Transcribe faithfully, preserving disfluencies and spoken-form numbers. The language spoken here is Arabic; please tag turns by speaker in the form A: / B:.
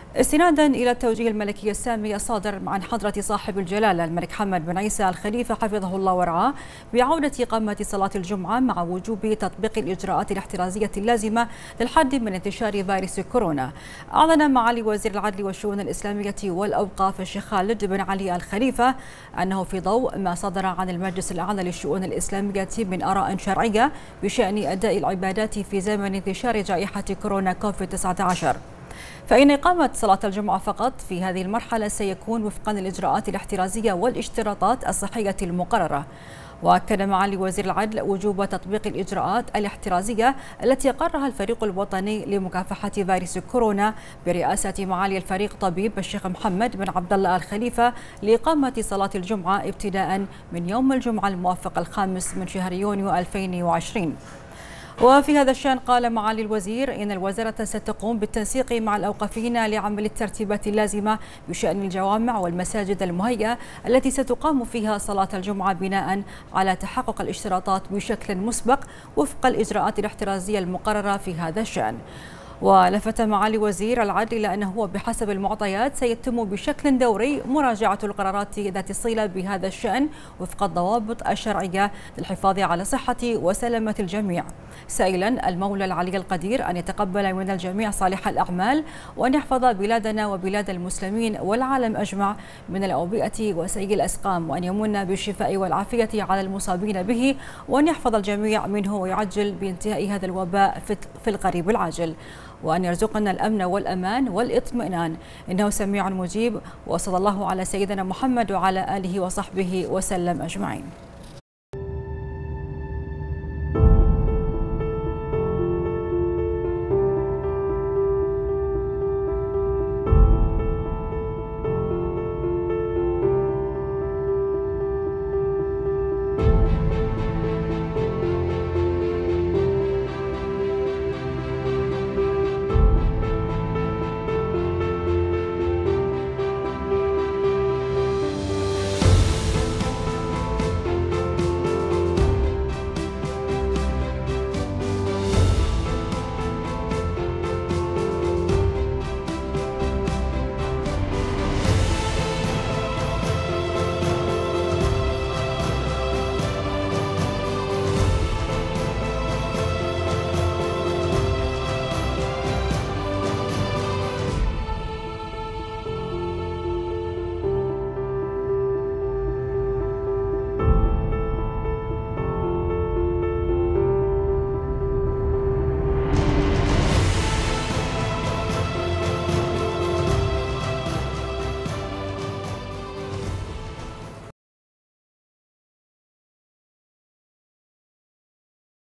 A: استنادا إلى التوجيه الملكي السامي الصادر عن حضرة صاحب الجلالة الملك حمد بن عيسى الخليفة حفظه الله ورعاه بعودة إقامة صلاة الجمعة مع وجوب تطبيق الإجراءات الاحترازية اللازمة للحد من انتشار فيروس كورونا، أعلن معالي وزير العدل والشؤون الإسلامية والأوقاف الشيخ خالد بن علي الخليفة أنه في ضوء ما صدر عن المجلس الأعلى للشؤون الإسلامية من آراء شرعية بشأن أداء العبادات في زمن انتشار جائحة كورونا كوفيد تسعة عشر، فإن إقامة صلاة الجمعة فقط في هذه المرحلة سيكون وفقا للإجراءات الاحترازية والاشتراطات الصحية المقررة. وأكد معالي وزير العدل وجوب تطبيق الإجراءات الاحترازية التي أقرها الفريق الوطني لمكافحة فيروس كورونا برئاسة معالي الفريق طبيب الشيخ محمد بن عبد الله الخليفة لإقامة صلاة الجمعة ابتداء من يوم الجمعة الموافق الخامس من شهر يونيو ألفين وعشرين. وفي هذا الشأن قال معالي الوزير إن الوزارة ستقوم بالتنسيق مع الأوقافيين لعمل الترتيبات اللازمة بشأن الجوامع والمساجد المهيئة التي ستقام فيها صلاة الجمعة بناء على تحقق الاشتراطات بشكل مسبق وفق الإجراءات الاحترازية المقررة في هذا الشأن. ولفت معالي وزير العدل إلى أنه هو بحسب المعطيات سيتم بشكل دوري مراجعة القرارات ذات الصلة بهذا الشأن وفق الضوابط الشرعية للحفاظ على صحة وسلامة الجميع، سائلا المولى العلي القدير أن يتقبل من الجميع صالح الأعمال وأن يحفظ بلادنا وبلاد المسلمين والعالم أجمع من الأوبئة وسيء الأسقام، وأن يمن بالشفاء والعافية على المصابين به، وأن يحفظ الجميع منه ويعجل بانتهاء هذا الوباء في القريب العاجل، وأن يرزقنا الأمن والأمان والإطمئنان إنه سميع مجيب. وصلى الله على سيدنا محمد وعلى آله وصحبه وسلم أجمعين.